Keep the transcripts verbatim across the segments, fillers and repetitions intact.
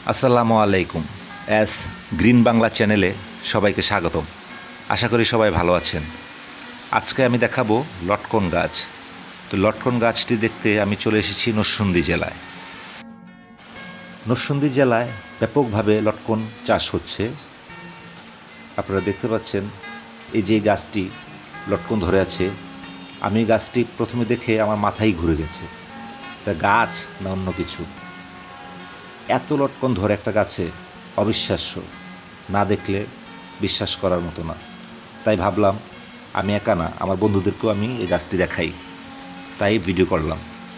আসসালামু আলাইকুম। S green Bangla চ্যানেলে সবাইকে স্বাগতম। আশা করি সবাই ভালো আছেন। আজকে আমি দেখাবো লটকন গাছ। তো লটকন গাছটি দেখতে আমি চলে এসেছি নরসিংদী জেলায়। নরসিংদী জেলায় ব্যাপকভাবে লটকন চাষ হচ্ছে। আপনারা দেখতে পাচ্ছেন এই যে গাছটি লটকন ধরে আছে। আমি গাছটি প্রথমে দেখে আমার মাথায় ঘুরে গেছে, তা গাছ না অন্য কিছু। এত লটকন ধরে একটা গাছে অবিশ্বাস্য, না দেখলে বিশ্বাস করার মতো না। তাই ভাবলাম আমি একা না, আমার বন্ধুদেরকেও আমি এই গাছটি দেখাই, তাই ভিডিও করলাম।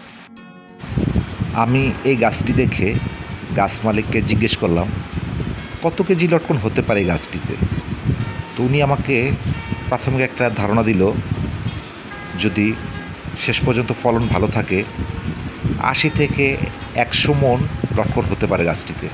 আমি এই গাছটি দেখে গাছ মালিককে জিজ্ঞেস করলাম কত কেজি লটকন হতে পারে এই গাছটিতে। তো উনি আমাকে প্রাথমিক একটা ধারণা দিল, যদি শেষ পর্যন্ত ফলন ভালো থাকে আশি থেকে একশো মন লটকন হতে পারে গাছটিতে।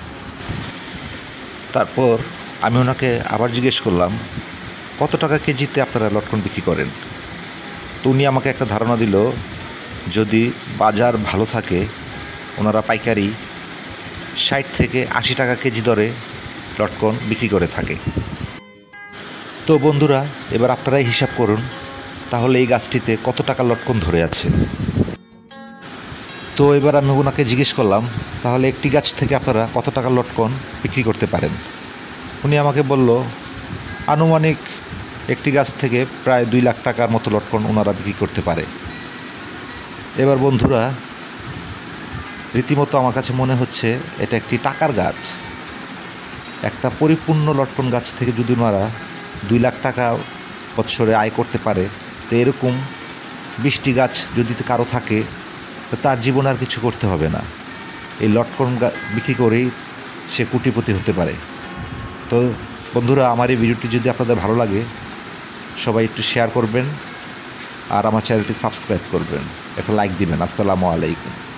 তারপর আমি ওনাকে আবার জিজ্ঞেস করলাম কত টাকা কেজিতে আপনারা লটকন বিক্রি করেন। তো উনি আমাকে একটা ধারণা দিল, যদি বাজার ভালো থাকে ওনারা পাইকারি ষাট থেকে আশি টাকা কেজি দরে লটকন বিক্রি করে থাকে। তো বন্ধুরা, এবার আপনারাই হিসাব করুন তাহলে এই গাছটিতে কত টাকা লটকন ধরে আছে। তো এবার আমি ওনাকে জিজ্ঞেস করলাম তাহলে একটি গাছ থেকে আপনারা কত টাকা লটকন বিক্রি করতে পারেন। উনি আমাকে বলল আনুমানিক একটি গাছ থেকে প্রায় দুই লাখ টাকার মতো লটকন ওনারা বিক্রি করতে পারে। এবার বন্ধুরা, রীতিমতো আমার কাছে মনে হচ্ছে এটা একটি টাকার গাছ। একটা পরিপূর্ণ লটকন গাছ থেকে যদি ওনারা দুই লাখ টাকা বৎসরে আয় করতে পারে, তো এরকম বিশটি গাছ যদি কারো থাকে তার জীবনে আর কিছু করতে হবে না, এই লটকন বিক্রি করেই সে কোটিপতি হতে পারে। তো বন্ধুরা, আমার এই ভিডিওটি যদি আপনাদের ভালো লাগে সবাই একটু শেয়ার করবেন আর আমার চ্যানেলটি সাবস্ক্রাইব করবেন, একটা লাইক দিবেন। আসসালামু আলাইকুম।